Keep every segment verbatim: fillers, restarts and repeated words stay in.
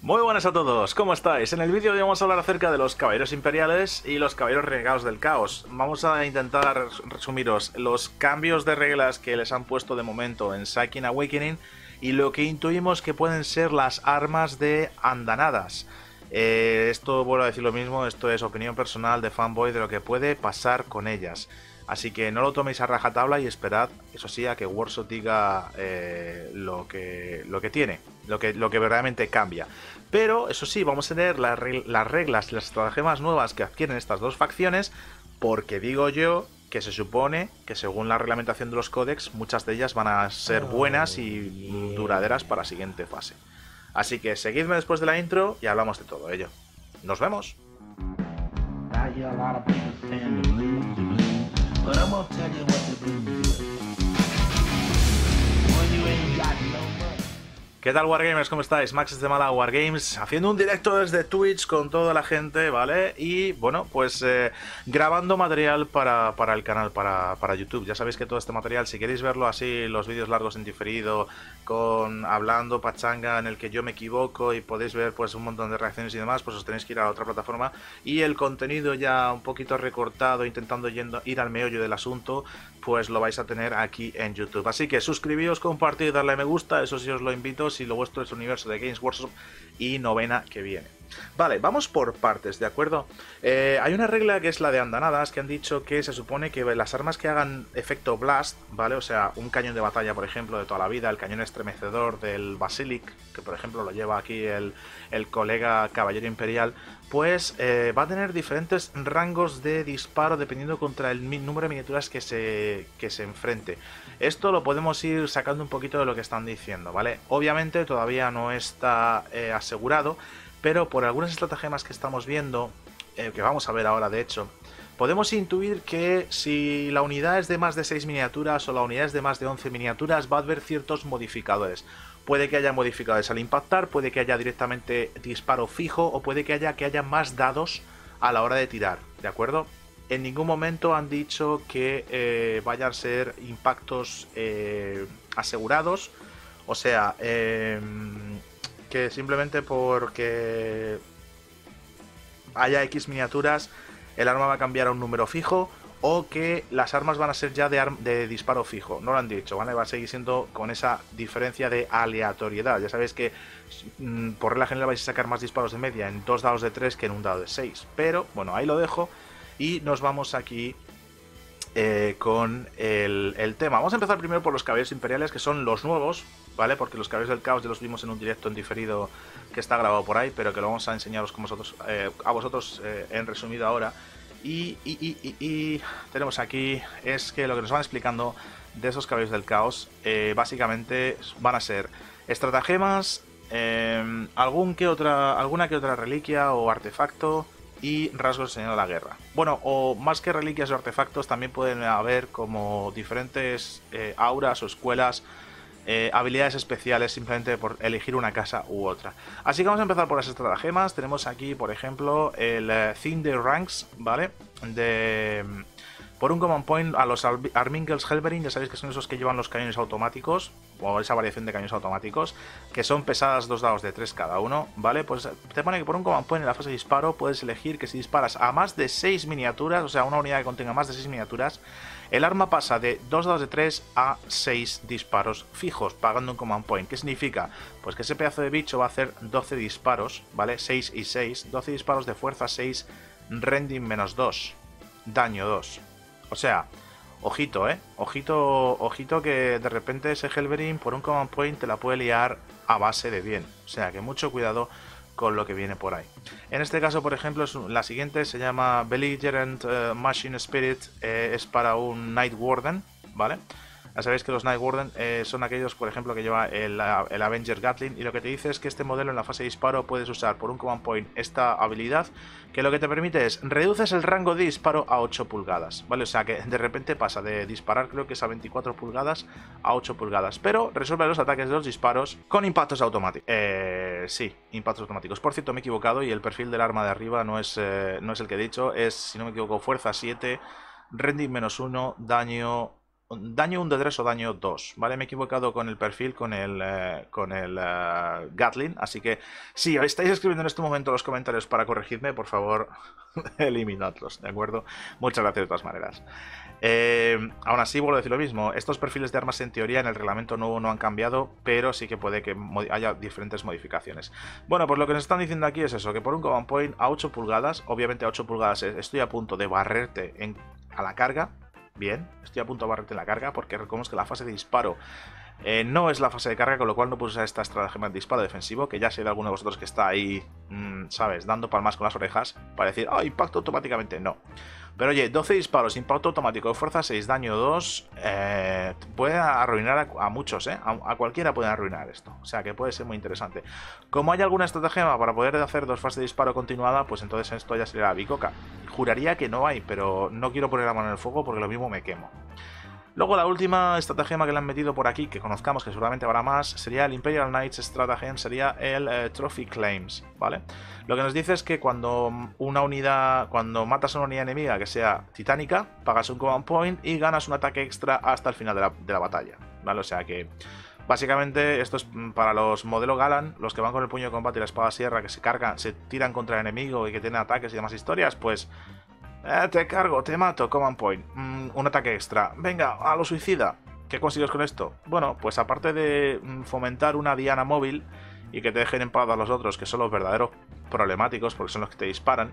Muy buenas a todos, ¿cómo estáis? En el vídeo de hoy vamos a hablar acerca de los caballeros imperiales y los caballeros renegados del caos. Vamos a intentar resumiros los cambios de reglas que les han puesto de momento en Seiken Awakening y lo que intuimos que pueden ser las armas de andanadas. Eh, esto, vuelvo a decir lo mismo, esto es opinión personal de fanboy de lo que puede pasar con ellas. Así que no lo toméis a rajatabla y esperad, eso sí, a que Workshop diga eh, lo, que, lo que tiene, lo que, lo que verdaderamente cambia. Pero, eso sí, vamos a tener las, las reglas y las estratagemas nuevas que adquieren estas dos facciones, porque digo yo que se supone que según la reglamentación de los códex, muchas de ellas van a ser buenas y duraderas para la siguiente fase. Así que seguidme después de la intro y hablamos de todo ello. ¡Nos vemos! But I'm gonna tell you what the blues is. When you ain't got no money. ¿Qué tal, Wargamers? ¿Cómo estáis? Max desde Málaga Wargames, haciendo un directo desde Twitch con toda la gente, ¿vale? Y, bueno, pues eh, grabando material para, para el canal, para, para YouTube. Ya sabéis que todo este material, si queréis verlo así, los vídeos largos en diferido, con hablando pachanga en el que yo me equivoco y podéis ver pues un montón de reacciones y demás, pues os tenéis que ir a la otra plataforma. Y el contenido ya un poquito recortado, intentando yendo, ir al meollo del asunto, pues lo vais a tener aquí en YouTube. Así que suscribíos, compartid, darle a me gusta, eso sí os lo invito, si lo vuestro es el universo de Games Workshop y novena que viene. Vale, vamos por partes, ¿de acuerdo? Eh, hay una regla que es la de andanadas, que han dicho que se supone que las armas que hagan efecto blast, ¿vale? O sea, un cañón de batalla, por ejemplo, de toda la vida, el cañón estremecedor del Basilic, que por ejemplo lo lleva aquí el, el colega caballero imperial, pues eh, va a tener diferentes rangos de disparo dependiendo contra el número de miniaturas que se, que se enfrente. Esto lo podemos ir sacando un poquito de lo que están diciendo, ¿vale? Obviamente todavía no está eh, asegurado, pero por algunas estratagemas que estamos viendo, eh, que vamos a ver ahora de hecho, podemos intuir que si la unidad es de más de seis miniaturas o la unidad es de más de once miniaturas, va a haber ciertos modificadores. Puede que haya modificadores al impactar, puede que haya directamente disparo fijo o puede que haya, que haya más dados a la hora de tirar, ¿de acuerdo? En ningún momento han dicho que eh, vayan a ser impactos eh, asegurados, o sea, eh, que simplemente porque haya X miniaturas el arma va a cambiar a un número fijo o que las armas van a ser ya de, de disparo fijo. No lo han dicho, ¿vale? Va a seguir siendo con esa diferencia de aleatoriedad. Ya sabéis que mmm, por regla general vais a sacar más disparos de media en dos dados de tres que en un dado de seis. Pero, bueno, ahí lo dejo y nos vamos aquí eh, con el, el tema. Vamos a empezar primero por los caballeros imperiales, que son los nuevos, ¿vale? Porque los caballeros del caos ya los vimos en un directo en diferido que está grabado por ahí, pero que lo vamos a enseñaros con vosotros, eh, a vosotros eh, en resumido ahora. Y, y, y, y, y tenemos aquí es que lo que nos van explicando de esos caballeros del caos eh, básicamente van a ser estratagemas, eh, algún que otra, alguna que otra reliquia o artefacto y rasgos de señal de la guerra. Bueno, o más que reliquias o artefactos también pueden haber como diferentes eh, auras o escuelas, Eh, habilidades especiales simplemente por elegir una casa u otra. Así que vamos a empezar por las estratagemas. Tenemos aquí, por ejemplo, el uh, Thing de Ranks, ¿vale? De... Por un command point a los Armingels Helverin, ya sabéis que son esos que llevan los cañones automáticos, o esa variación de cañones automáticos, que son pesadas dos dados de tres cada uno, ¿vale? Pues te pone que por un command point en la fase de disparo puedes elegir que si disparas a más de seis miniaturas, o sea, una unidad que contenga más de seis miniaturas, el arma pasa de dos dados de tres a seis disparos fijos, pagando un command point. ¿Qué significa? Pues que ese pedazo de bicho va a hacer doce disparos, ¿vale? seis y seis, doce disparos de fuerza seis, rending menos dos, daño dos. O sea, ojito, ¿eh? Ojito, ojito que de repente ese Helverin por un command point te la puede liar a base de bien. O sea, que mucho cuidado con lo que viene por ahí. En este caso, por ejemplo, la siguiente se llama Belligerent uh, Machine Spirit, eh, es para un Night Warden, ¿vale? Ya sabéis que los Night Warden eh, son aquellos, por ejemplo, que lleva el, el Avenger Gatling, y lo que te dice es que este modelo en la fase de disparo puedes usar por un command point esta habilidad, que lo que te permite es reduces el rango de disparo a ocho pulgadas, ¿vale? O sea que de repente pasa de disparar, creo que es a veinticuatro pulgadas a ocho pulgadas, pero resuelve los ataques de los disparos con impactos automáticos. Eh, sí, impactos automáticos. Por cierto, me he equivocado y el perfil del arma de arriba no es, eh, no es el que he dicho, es, si no me equivoco, fuerza siete, rending menos uno, daño daño uno de tres o daño dos, ¿vale? Me he equivocado con el perfil, con el, eh, con el uh, Gatling, así que si estáis escribiendo en este momento los comentarios para corregirme, por favor, eliminadlos, ¿de acuerdo? Muchas gracias de todas maneras. Eh, aún así, vuelvo a decir lo mismo, estos perfiles de armas en teoría en el reglamento nuevo no han cambiado, pero sí que puede que haya diferentes modificaciones. Bueno, pues lo que nos están diciendo aquí es eso, que por un command point a ocho pulgadas, obviamente a ocho pulgadas estoy a punto de barrerte en, a la carga. Bien, estoy a punto de barrerte en la carga porque recordemos que la fase de disparo eh, no es la fase de carga, con lo cual no puedo usar esta estratagema de disparo defensivo, que ya sé de alguno de vosotros que está ahí, mmm, ¿sabes? Dando palmas con las orejas para decir, ¡ah, oh, impacto automáticamente! No. Pero oye, doce disparos, impacto automático, fuerza seis, daño dos, eh, puede arruinar a, a muchos, ¿eh? A, a cualquiera puede arruinar esto, o sea que puede ser muy interesante. Como hay alguna estratagema para poder hacer dos fases de disparo continuada, pues entonces esto ya sería la bicoca. Juraría que no hay, pero no quiero poner la mano en el fuego porque lo mismo me quemo. Luego la última estratagema que le han metido por aquí, que conozcamos, que seguramente habrá más, sería el Imperial Knights Stratagem, sería el eh, Trophy Claims, ¿vale? Lo que nos dice es que cuando una unidad, cuando matas a una unidad enemiga que sea titánica, pagas un command point y ganas un ataque extra hasta el final de la, de la batalla, ¿vale? O sea que básicamente esto es para los modelo Galan, los que van con el puño de combate y la espada sierra, que se cargan, se tiran contra el enemigo y que tienen ataques y demás historias, pues... Eh, te cargo, te mato, command point, mm, un ataque extra, venga, a lo suicida. ¿Qué consigues con esto? Bueno, pues aparte de mm, fomentar una diana móvil y que te dejen en paz a los otros, que son los verdaderos problemáticos, porque son los que te disparan,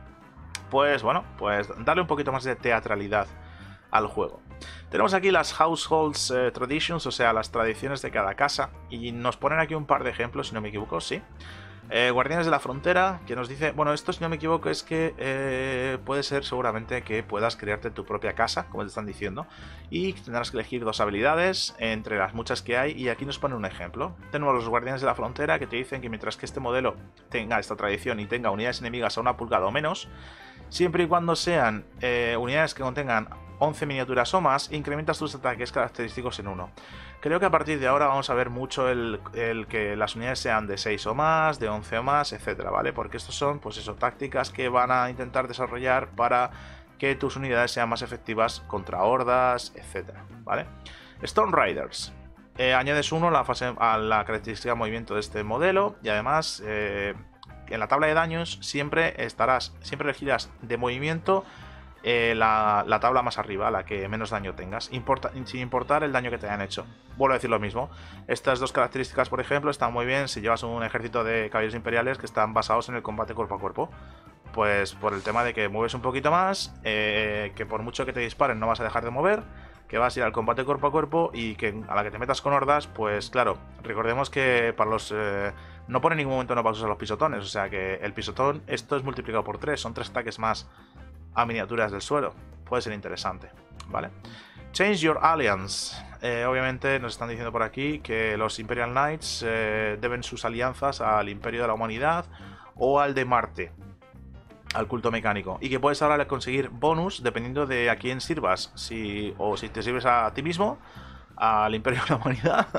pues bueno, pues darle un poquito más de teatralidad al juego. Tenemos aquí las Households eh, Traditions, o sea, las tradiciones de cada casa, y nos ponen aquí un par de ejemplos, si no me equivoco, sí. Eh, Guardianes de la Frontera, que nos dice, bueno, esto si no me equivoco es que eh, puede ser seguramente que puedas crearte tu propia casa, como te están diciendo, y tendrás que elegir dos habilidades entre las muchas que hay, y aquí nos ponen un ejemplo. Tenemos los Guardianes de la Frontera que te dicen que mientras que este modelo tenga esta tradición y tenga unidades enemigas a una pulgada o menos, siempre y cuando sean eh, unidades que contengan once miniaturas o más, incrementas tus ataques característicos en uno. Creo que a partir de ahora vamos a ver mucho el, el que las unidades sean de seis o más, de once o más, etcétera, ¿vale? Porque estos son, pues eso, tácticas que van a intentar desarrollar para que tus unidades sean más efectivas contra hordas, etcétera, ¿vale? Storm Riders. Eh, añades uno a la, fase, a la característica de movimiento de este modelo y además eh, en la tabla de daños siempre estarás, siempre elegirás de movimiento Eh, la, la tabla más arriba, la que menos daño tengas, importa, sin importar el daño que te hayan hecho. Vuelvo a decir lo mismo. Estas dos características, por ejemplo, están muy bien si llevas un ejército de caballeros imperiales que están basados en el combate cuerpo a cuerpo. Pues por el tema de que mueves un poquito más, eh, que por mucho que te disparen no vas a dejar de mover, que vas a ir al combate cuerpo a cuerpo y que a la que te metas con hordas, pues claro, recordemos que para los... Eh, no pone en ningún momento no vas a usar los pisotones, o sea que el pisotón, esto es multiplicado por tres, son tres ataques más a miniaturas del suelo. Puede ser interesante, ¿vale? Change Your Alliance. Eh, obviamente nos están diciendo por aquí que los Imperial Knights eh, deben sus alianzas al Imperio de la Humanidad o al de Marte, al culto mecánico, y que puedes ahora conseguir bonus dependiendo de a quién sirvas, si, o si te sirves a ti mismo, al Imperio de la Humanidad,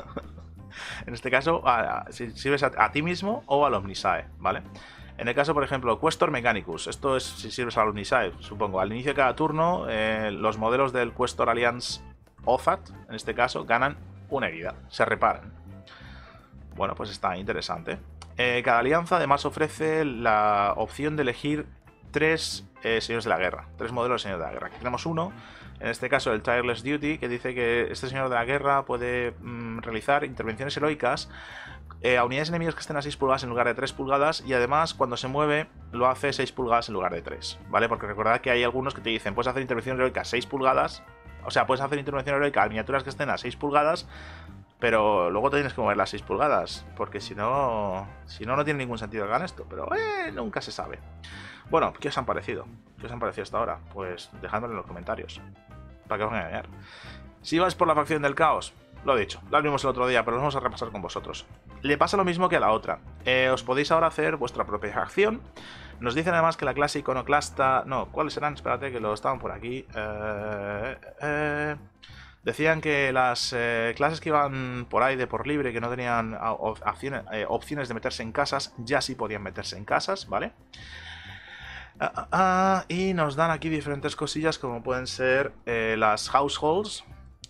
en este caso, a, a, si sirves a, a ti mismo o al Omnisae, ¿vale? En el caso, por ejemplo, Questor Mechanicus, esto es si sirves al Omnisae, supongo. Al inicio de cada turno, eh, los modelos del Questor Alliance Ozat, en este caso, ganan una herida, se reparan. Bueno, pues está interesante. Eh, cada alianza además ofrece la opción de elegir tres eh, señores de la guerra, tres modelos de señores de la guerra. Aquí tenemos uno, en este caso el Tireless Duty, que dice que este señor de la guerra puede mm, realizar intervenciones heroicas Eh, a unidades enemigas que estén a seis pulgadas en lugar de tres pulgadas, y además cuando se mueve lo hace seis pulgadas en lugar de tres, ¿vale? Porque recordad que hay algunos que te dicen puedes hacer intervención heroica a seis pulgadas, o sea, puedes hacer intervención heroica a miniaturas que estén a seis pulgadas, pero luego te tienes que mover las seis pulgadas, porque si no, si no, no tiene ningún sentido que hagan esto, pero eh, nunca se sabe. Bueno, ¿qué os han parecido? ¿Qué os han parecido hasta ahora? Pues dejádmelo en los comentarios, para que os van a engañar. Si vais por la facción del caos, lo he dicho, la vimos el otro día, pero lo vamos a repasar con vosotros. Le pasa lo mismo que a la otra. Eh, os podéis ahora hacer vuestra propia facción. Nos dicen además que la clase iconoclasta... No, ¿cuáles serán? Espérate, que lo estaban por aquí. Eh, eh, decían que las eh, clases que iban por ahí de por libre, que no tenían opciones, eh, opciones de meterse en casas, ya sí podían meterse en casas, ¿vale? Ah, ah, ah, y nos dan aquí diferentes cosillas como pueden ser eh, las households.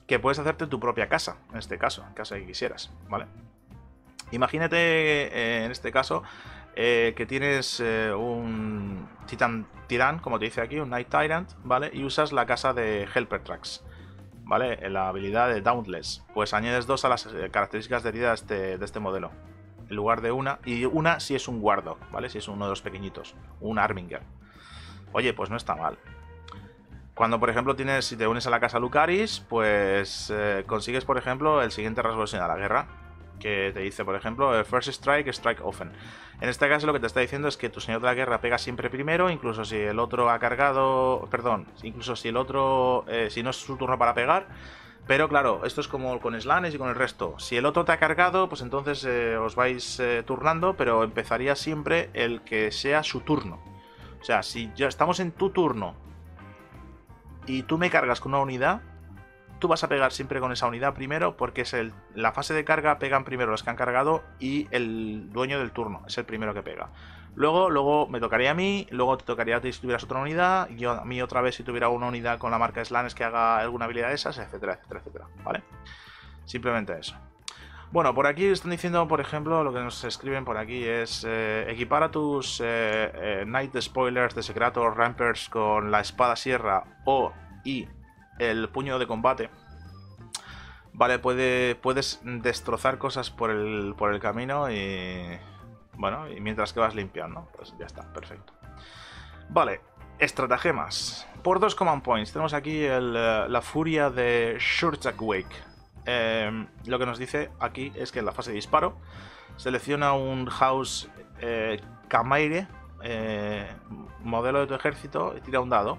que puedes hacerte tu propia casa, en este caso, en caso de que quisieras, ¿vale? Imagínate, eh, en este caso, eh, que tienes eh, un Titan Tirán, como te dice aquí, un Night Tyrant, ¿vale? Y usas la casa de Helper Tracks, ¿vale? En la habilidad de Dauntless. Pues añades dos a las eh, características de herida de este, de este modelo, en lugar de una. Y una si es un Wardo, ¿vale? Si es uno de los pequeñitos, un Arminger. Oye, pues no está mal. Cuando, por ejemplo, tienes, si te unes a la casa Lucaris, pues eh, consigues, por ejemplo, el siguiente rasgo de la guerra, que te dice, por ejemplo, First Strike, Strike Often. En este caso lo que te está diciendo es que tu señor de la guerra pega siempre primero, incluso si el otro ha cargado, perdón, incluso si el otro, eh, si no es su turno para pegar. Pero claro, esto es como con Slanes y con el resto. Si el otro te ha cargado, pues entonces eh, os vais eh, turnando, pero empezaría siempre el que sea su turno. O sea, si ya estamos en tu turno y tú me cargas con una unidad, tú vas a pegar siempre con esa unidad primero, porque es el, la fase de carga, pegan primero los que han cargado y el dueño del turno es el primero que pega. Luego, luego me tocaría a mí, luego te tocaría a ti si tuvieras otra unidad, y yo, a mí otra vez si tuviera una unidad con la marca Slanes que haga alguna habilidad de esas, etcétera, etcétera, etcétera, ¿vale? Simplemente eso. Bueno, por aquí están diciendo, por ejemplo, lo que nos escriben por aquí es eh, equipar a tus eh, eh, Night Spoilers de Secretor Rampers con la espada sierra o y el puño de combate. Vale, puede, puedes destrozar cosas por el, por el camino y... Bueno, y mientras que vas limpiando, pues ya está, perfecto. Vale, estratagemas. Por dos command points tenemos aquí el, la furia de Shurtak Wake. Eh, lo que nos dice aquí es que en la fase de disparo selecciona un House eh, Camaire, eh, modelo de tu ejército, y tira un dado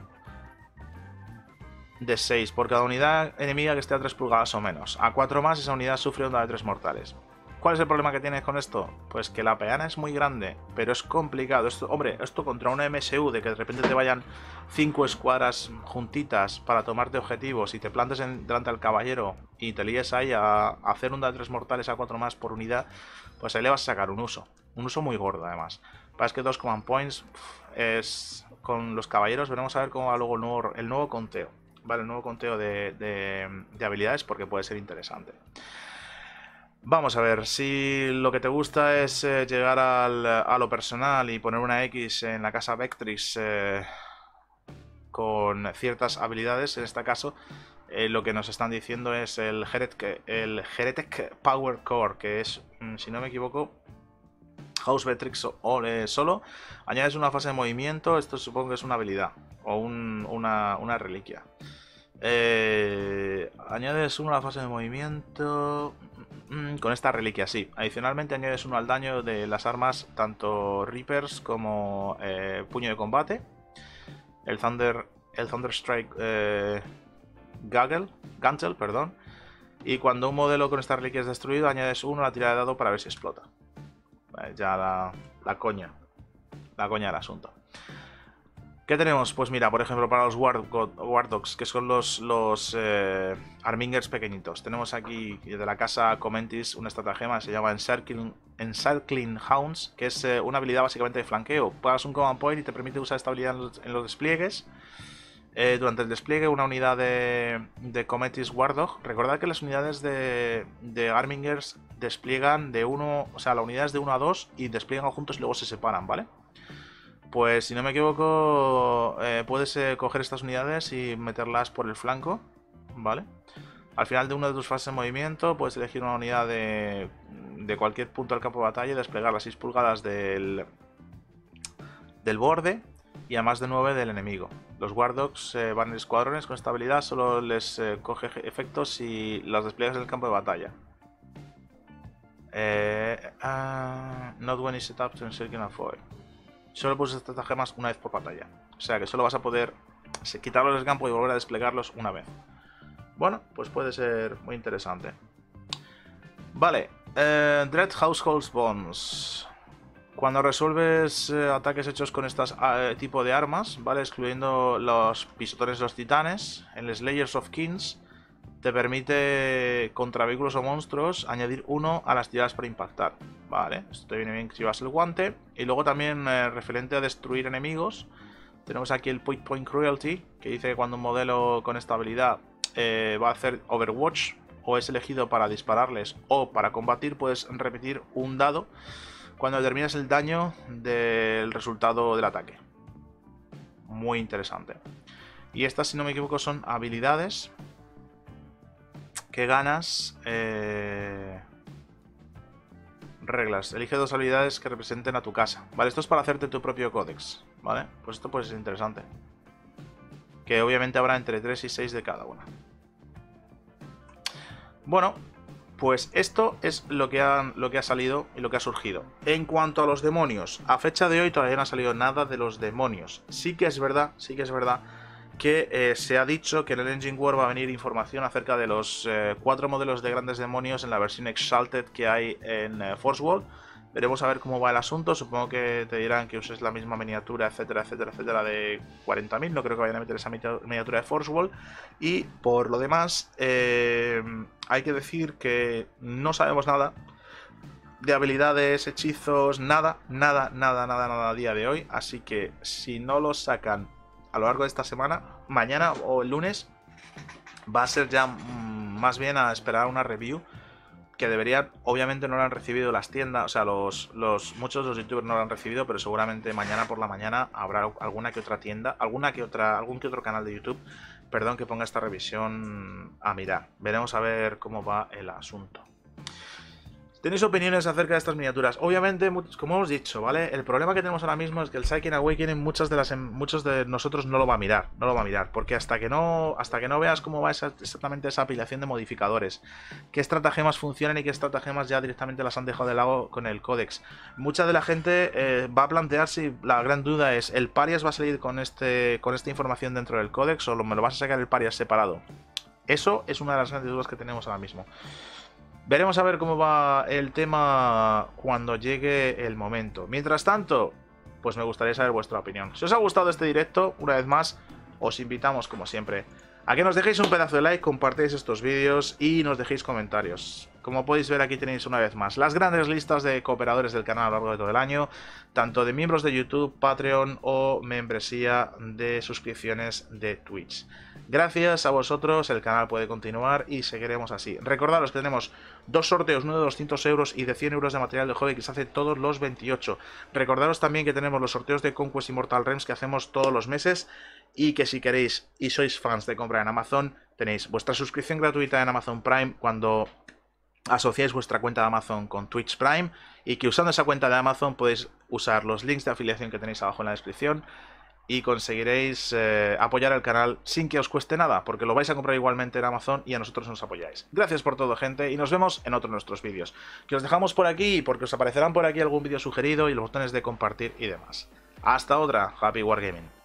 de seis por cada unidad enemiga que esté a tres pulgadas o menos. A cuatro más, esa unidad sufre un dado de tres mortales. ¿Cuál es el problema que tienes con esto? Pues que la peana es muy grande, pero es complicado. Esto, hombre, esto contra una M S U, de que de repente te vayan cinco escuadras juntitas para tomarte objetivos y te plantes en, delante del caballero y te líes ahí a, a hacer un dado de tres mortales a cuatro más por unidad, pues ahí le vas a sacar un uso. Un uso muy gordo, además. Para que dos command points es... Con los caballeros veremos a ver cómo va luego el nuevo, el nuevo conteo. Vale, el nuevo conteo de, de, de habilidades, porque puede ser interesante. Vamos a ver, si lo que te gusta es eh, llegar al, a lo personal y poner una X en la casa Vectrix eh, con ciertas habilidades, en este caso eh, lo que nos están diciendo es el Heretic, el Heretic Power Core, que es, si no me equivoco, House Vectrix o, eh, solo. Añades una fase de movimiento, esto supongo que es una habilidad o un, una, una reliquia. Eh, añades uno a la fase de movimiento mm, con esta reliquia, sí. Adicionalmente añades uno al daño de las armas, tanto Reapers como eh, puño de combate. El Thunder, el Thunder Strike eh, Gaggle, Gantel, perdón. Y cuando un modelo con esta reliquia es destruido, añades uno a la tirada de dado para ver si explota. Vale, ya la, la coña, la coña del asunto. ¿Qué tenemos? Pues mira, por ejemplo, para los Wardogs, que son los, los eh, Armingers pequeñitos. Tenemos aquí de la casa Comentis una estratagema que se llama Encircling, Encircling Hounds, que es eh, una habilidad básicamente de flanqueo. Pagas un command point y te permite usar esta habilidad en los, en los despliegues. Eh, durante el despliegue, una unidad de, de Comentis Wardog. Recordad que las unidades de, de Armingers despliegan de uno, o sea, la unidad es de uno a dos y despliegan juntos y luego se separan, ¿vale? Pues si no me equivoco, eh, puedes eh, coger estas unidades y meterlas por el flanco, ¿vale? Al final de una de tus fases de movimiento puedes elegir una unidad de, de cualquier punto del campo de batalla y desplegar las seis pulgadas del, del borde y a más de nueve del enemigo. Los Wardogs eh, van en escuadrones con esta habilidad, solo les eh, coge efectos si las despliegas en el campo de batalla. Eh, uh, not when it's set up to encircle and foil. Solo puedes estratagemas una vez por batalla. O sea que solo vas a poder quitarlos del campo y volver a desplegarlos una vez. Bueno, pues puede ser muy interesante. Vale, eh, Dread Household Bombs. Cuando resuelves eh, ataques hechos con este eh, tipo de armas, ¿vale? Excluyendo los pisotones de los titanes, el Slayers of Kings te permite contra vehículos o monstruos añadir uno a las tiradas para impactar. Vale, esto te viene bien si llevas el guante. Y luego también eh, referente a destruir enemigos, tenemos aquí el Point Point Cruelty, que dice que cuando un modelo con esta habilidad eh, va a hacer Overwatch, o es elegido para dispararles o para combatir, puedes repetir un dado cuando determines el daño del resultado del ataque. Muy interesante. Y estas, si no me equivoco, son habilidades que ganas. Eh... Reglas. Elige dos habilidades que representen a tu casa. Vale, esto es para hacerte tu propio códex. Vale, pues esto puede ser interesante. Que obviamente habrá entre tres y seis de cada una. Bueno, pues esto es lo que, han, lo que ha salido y lo que ha surgido. En cuanto a los demonios, a fecha de hoy todavía no ha salido nada de los demonios. Sí que es verdad, sí que es verdad que eh, se ha dicho que en el Engine War va a venir información acerca de los eh, cuatro modelos de grandes demonios en la versión Exalted que hay en eh, Force World. Veremos a ver cómo va el asunto. Supongo que te dirán que uses la misma miniatura, etcétera, etcétera, etcétera, de cuarenta mil. No creo que vayan a meter esa miniatura de Force World. Y por lo demás, eh, hay que decir que no sabemos nada de habilidades, hechizos, nada, nada, nada, nada, nada a día de hoy. Así que si no los sacan a lo largo de esta semana, mañana o el lunes, va a ser ya mmm, más bien a esperar una review que deberían, obviamente no lo han recibido las tiendas, o sea, los, los muchos de los youtubers no lo han recibido, pero seguramente mañana por la mañana habrá alguna que otra tienda, alguna que otra, algún que otro canal de YouTube, perdón, que ponga esta revisión a mirar. Veremos a ver cómo va el asunto. ¿Tenéis opiniones acerca de estas miniaturas? Obviamente, como hemos dicho, ¿vale? El problema que tenemos ahora mismo es que el Psychic Awakening muchas de las muchos de nosotros no lo va a mirar, no lo va a mirar, porque hasta que no hasta que no veas cómo va esa, exactamente esa aplicación de modificadores, qué estratagemas funcionan y qué estratagemas ya directamente las han dejado de lado con el códex. Mucha de la gente eh, va a plantearse, la gran duda es, ¿el Parias va a salir con este con esta información dentro del códex o me lo vas a sacar el Parias separado? Eso es una de las grandes dudas que tenemos ahora mismo. Veremos a ver cómo va el tema cuando llegue el momento. Mientras tanto, pues me gustaría saber vuestra opinión. Si os ha gustado este directo, una vez más, os invitamos, como siempre, a que nos dejéis un pedazo de like, compartáis estos vídeos y nos dejéis comentarios. Como podéis ver, aquí tenéis una vez más las grandes listas de cooperadores del canal a lo largo de todo el año, tanto de miembros de YouTube, Patreon o membresía de suscripciones de Twitch. Gracias a vosotros el canal puede continuar y seguiremos así. Recordaros que tenemos dos sorteos, uno de doscientos euros y de cien euros de material de hobby que se hace todos los veintiocho. Recordaros también que tenemos los sorteos de Conquest Immortal Realms que hacemos todos los meses y que si queréis y sois fans de compra en Amazon, tenéis vuestra suscripción gratuita en Amazon Prime cuando asociáis vuestra cuenta de Amazon con Twitch Prime y que usando esa cuenta de Amazon podéis usar los links de afiliación que tenéis abajo en la descripción y conseguiréis eh, apoyar el canal sin que os cueste nada, porque lo vais a comprar igualmente en Amazon y a nosotros nos apoyáis. Gracias por todo, gente, y nos vemos en otro de nuestros vídeos, que os dejamos por aquí porque os aparecerán por aquí algún vídeo sugerido y los botones de compartir y demás. Hasta otra, Happy Wargaming.